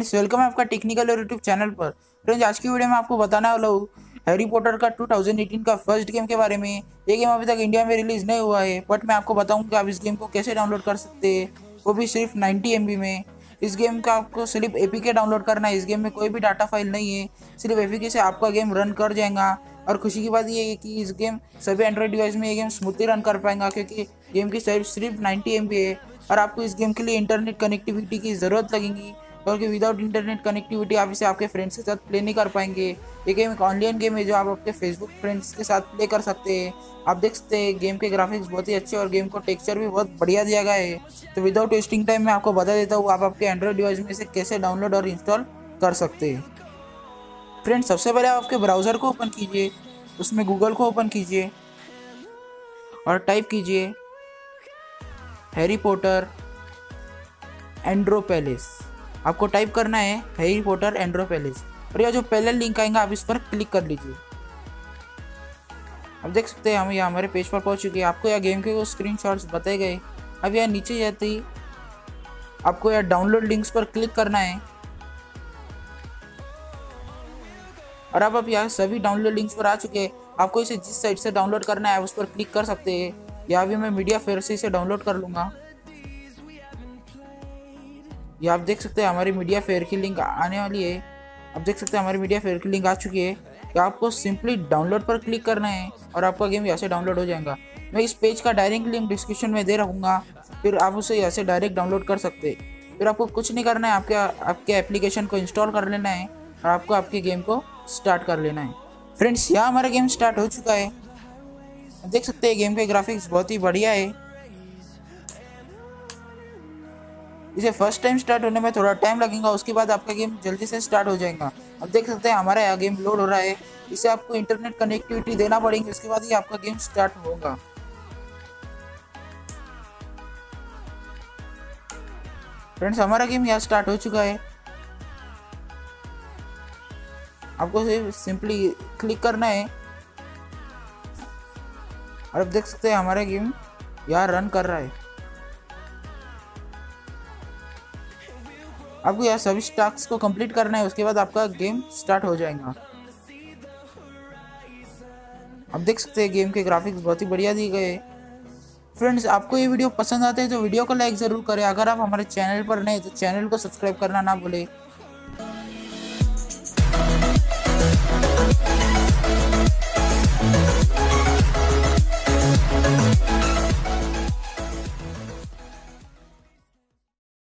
Friends, welcome है आपका technical और यूट्यूब चैनल पर। फ्रेंड्स, आज की वीडियो में आपको बताने वाला हूँ हैरी पॉटर का 2018 का फर्स्ट गेम के बारे में। ये गेम अभी तक इंडिया में रिलीज नहीं हुआ है, बट मैं आपको बताऊंगा कि आप इस गेम को कैसे डाउनलोड कर सकते हैं, वो भी सिर्फ 90 MB में। इस गेम का आपको सिर्फ APK डाउनलोड करना है। इस गेम में कोई भी डाटा फाइल नहीं है, सिर्फ APK से आपका गेम रन कर जाएगा। और खुशी की बात ये है कि इस गेम सभी एंड्रॉइड डिवाइस में ये गेम स्मूथली रन कर पाएगा, क्योंकि गेम की साइज सिर्फ 90 MB है। और आपको इस गेम के लिए इंटरनेट कनेक्टिविटी की ज़रूरत लगेगी, क्योंकि विदाउट इंटरनेट कनेक्टिविटी आप इसे आपके फ्रेंड्स के साथ प्ले नहीं कर पाएंगे। ये गेम एक ऑनलाइन गेम है जो आप आपके फेसबुक फ्रेंड्स के साथ प्ले कर सकते हैं। आप देख सकते हैं गेम के ग्राफिक्स बहुत ही अच्छे और गेम को टेक्सचर भी बहुत बढ़िया दिया गया है। तो विदाउट वेस्टिंग टाइम मैं आपको बता देता हूँ आप आपके एंड्रॉइड डिवाइस में इसे कैसे डाउनलोड और इंस्टॉल कर सकते हैं। फ्रेंड्स, सबसे पहले आप आपके ब्राउज़र को ओपन कीजिए, उसमें गूगल को ओपन कीजिए और टाइप कीजिए हैरी पॉटर एंड्रो पैलेस। आपको टाइप करना है हैरी पॉटर एंड्रो पैलेस, और यह जो पहले लिंक आएगा आप इस पर क्लिक कर लीजिए। अब देख सकते हैं हम यहाँ हमारे पेज पर पहुँच चुके हैं। आपको यह गेम के स्क्रीनशॉट्स बताए गए। अब यह नीचे जाते ही आपको यह डाउनलोड लिंक्स पर क्लिक करना है, और अब आप यहाँ सभी डाउनलोड लिंक्स पर आ चुके हैं। आपको इसे जिस साइट से डाउनलोड करना है उस पर क्लिक कर सकते हैं। या भी मैं मीडिया फेयर से इसे डाउनलोड कर लूँगा। ये आप देख सकते हैं हमारी मीडिया फेयर की लिंक आने वाली है। आप देख सकते हैं हमारी मीडिया फेयर की लिंक आ चुकी है। कि आपको सिंपली डाउनलोड पर क्लिक करना है और आपका गेम यहाँ से डाउनलोड हो जाएगा। मैं इस पेज का डायरेक्ट लिंक डिस्क्रिप्शन में दे रखूँगा, फिर आप उसे यहाँ से डायरेक्ट डाउनलोड कर सकते हैं। फिर आपको कुछ नहीं करना है, आपके एप्लीकेशन को इंस्टॉल कर लेना है और आपको आपके गेम को स्टार्ट कर लेना है। फ्रेंड्स, यहाँ हमारा गेम स्टार्ट हो चुका है। देख सकते हैं गेम के ग्राफिक्स बहुत ही बढ़िया है। इसे फर्स्ट टाइम स्टार्ट होने में थोड़ा टाइम लगेगा, उसके बाद आपका गेम जल्दी से स्टार्ट हो जाएगा। अब देख सकते हैं हमारा यहाँ गेम लोड हो रहा है। इसे आपको इंटरनेट कनेक्टिविटी देना पड़ेगी, उसके बाद ही आपका गेम स्टार्ट होगा। फ्रेंड्स, हमारा गेम यहाँ स्टार्ट हो चुका है। आपको सिंपली क्लिक करना है और अब देख सकते हैं हमारा गेम यहाँ रन कर रहा है। आपको यहाँ सभी टास्क को कंप्लीट करना है, उसके बाद आपका गेम स्टार्ट हो जाएगा। आप देख सकते हैं गेम के ग्राफिक्स बहुत ही बढ़िया दिए गए। फ्रेंड्स, आपको ये वीडियो पसंद आते हैं तो वीडियो को लाइक ज़रूर करें। अगर आप हमारे चैनल पर नए तो चैनल को सब्सक्राइब करना ना भूलें।